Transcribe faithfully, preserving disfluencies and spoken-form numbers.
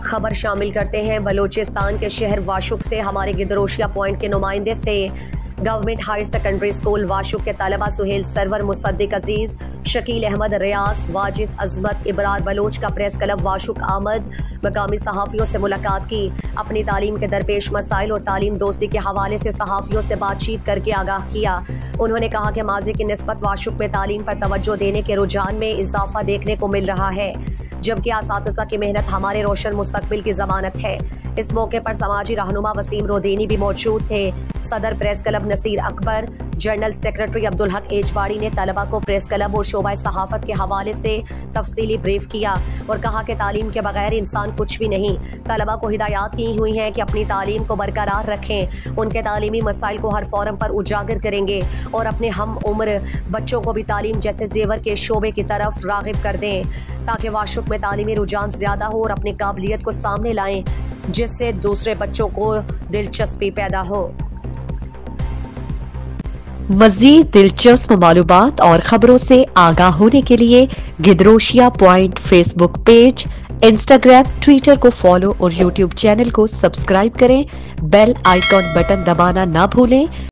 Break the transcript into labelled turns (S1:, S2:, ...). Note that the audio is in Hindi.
S1: खबर शामिल करते हैं बलूचिस्तान के शहर वाशुक से। हमारे गिदरोशिया पॉइंट के नुमाइंदे से government higher secondary school Washuk के तलबा सुहेल सरवर, मुसद्दिक अजीज, शकील अहमद, रियाज, वाजिद, अजमत, इबरार बलोच का प्रेस क्लब वाशुक आमद। मकामी सहाफ़ियों से मुलाकात की, अपनी तालीम के दरपेश मसाइल और तालीम दोस्ती के हवाले से सहाफ़ियों से बातचीत करके आगाह किया। उन्होंने कहा कि माजी की निस्बत वाशुक में तालीम पर तवज्जो देने के रुझान में इजाफा देखने को मिल रहा है, जबकि असातिज़ा की मेहनत हमारे रोशन मुस्तकबिल की जमानत है। इस मौके पर समाजी रहनुमा वसीम रोदेनी भी मौजूद थे। सदर press club Naseer Akbar, general secretary Abdul Haq एजबाड़ी ने तलबा को प्रेस क्लब और शोबा सहाफत के हवाले से तफसीली ब्रीफ किया और कहा कि तालीम के बगैर इंसान कुछ भी नहीं। तलबा को हिदायत की हुई है कि अपनी तालीम को बरकरार रखें, उनके तालीमी मसाइल को हर फोरम पर उजागर करेंगे और अपने हम उम्र बच्चों को भी तालीम जैसे जेवर के शोबे की तरफ रागिब कर दें, ताकि वाशुक में तालीमी रुझान ज़्यादा हो और अपनी काबिलियत को सामने लाएं, जिससे दूसरे बच्चों को दिलचस्पी पैदा हो।
S2: मज़ीद दिलचस्प मालूमात और खबरों से आगाह होने के लिए Gedrosia point Facebook page, Instagram, Twitter को फॉलो और यूट्यूब चैनल को सब्सक्राइब करें। बेल आइकॉन बटन दबाना ना भूलें